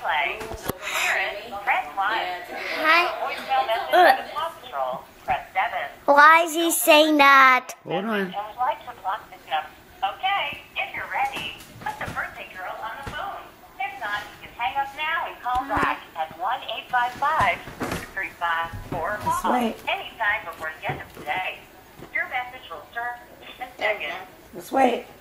play. Parents, press 1. Hi. Voicemail message from the Paw Patrol, press 7. Why is he saying that? Hold on. I would like to block this number. Okay, if you're ready, put the birthday girl on the phone. If not, you can hang up now and call back at 1-855-354-PAW. wait. Anytime before the end of today. Your message will serve in seconds. Let's wait.